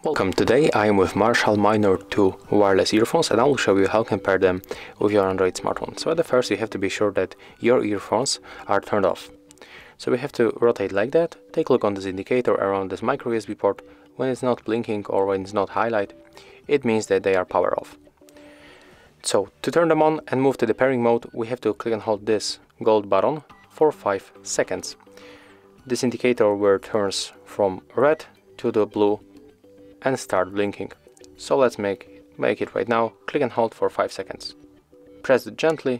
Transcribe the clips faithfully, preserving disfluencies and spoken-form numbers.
Welcome. Today I am with Marshall Minor two wireless earphones, and I will show you how you can pair them with your Android smartphone. So at the first you have to be sure that your earphones are turned off. So we have to rotate like that. Take a look on this indicator around this micro U S B port. When it's not blinking or when it's not highlighted, it means that they are power off. So to turn them on and move to the pairing mode, we have to click and hold this gold button for five seconds. This indicator will turns from red to the blue and start blinking. So let's make make it right now. Click and hold for five seconds. Press it gently.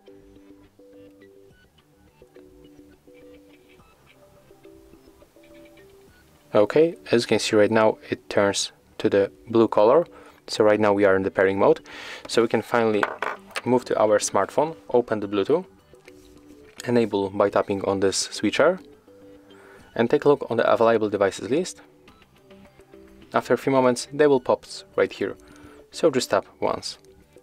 Okay, as you can see right now, it turns to the blue color. So right now we are in the pairing mode. So we can finally move to our smartphone, open the Bluetooth, enable by tapping on this switcher, and take a look on the available devices list. After a few moments they will pop right here, so just tap once.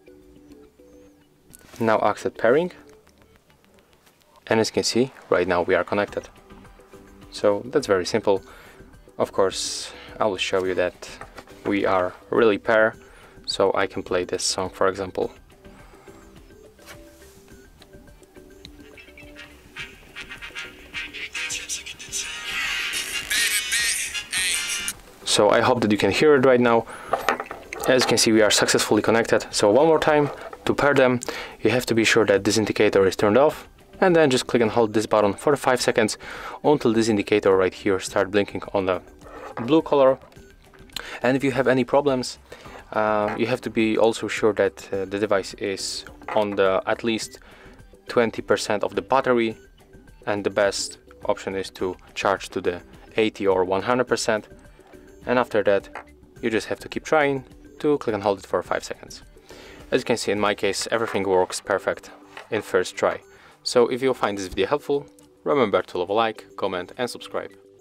Now accept pairing, and as you can see right now we are connected. So that's very simple. Of course I will show you that we are really pair, so I can play this song for example. So I hope that you can hear it right now. As you can see, we are successfully connected. So one more time, to pair them, you have to be sure that this indicator is turned off, and then just click and hold this button for five seconds until this indicator right here start blinking on the blue color. And if you have any problems, uh, you have to be also sure that uh, the device is on the at least twenty percent of the battery, and the best option is to charge to the eighty or one hundred percent. And after that you just have to keep trying to click and hold it for five seconds. As you can see, in my case everything works perfect in first try. So if you find this video helpful, remember to leave a like, comment and subscribe.